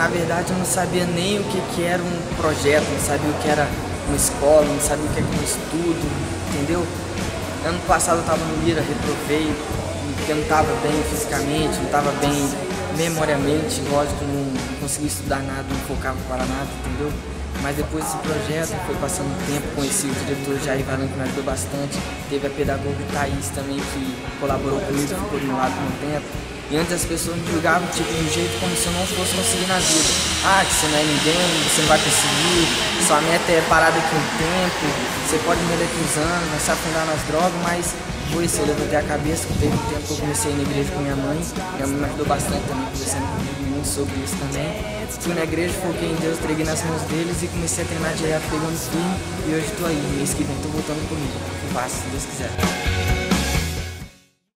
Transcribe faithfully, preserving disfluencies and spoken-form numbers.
na verdade eu não sabia nem o que, que era um projeto, não sabia o que era uma escola, não sabia o que era um estudo, entendeu? Ano passado eu estava no Lira, reprovei, porque eu não estava bem fisicamente, não estava bem memoriamente, lógico, não consegui estudar nada, não focava para nada, entendeu? Mas depois desse projeto, foi passando o tempo, conheci o diretor Jair Valan, que me ajudou bastante, teve a pedagoga Thaís também, que colaborou comigo, ficou do meu lado por um tempo. E antes as pessoas me julgavam tipo, de um jeito como se eu não fosse conseguir na vida. Ah, que você não é ninguém, você não vai conseguir, sua meta é parar daqui um tempo, você pode morrer daqui uns anos, vai se afundar nas drogas, mas foi isso, eu levantei a cabeça, teve um tempo que eu comecei a ir na igreja com minha mãe, minha mãe me ajudou bastante também, conversando comigo muito sobre isso também. Fui na igreja, foquei em Deus, entreguei nas mãos deles e comecei a treinar direto, pegando firme, e hoje estou aí, mês que vem estou voltando comigo, com paz, se Deus quiser.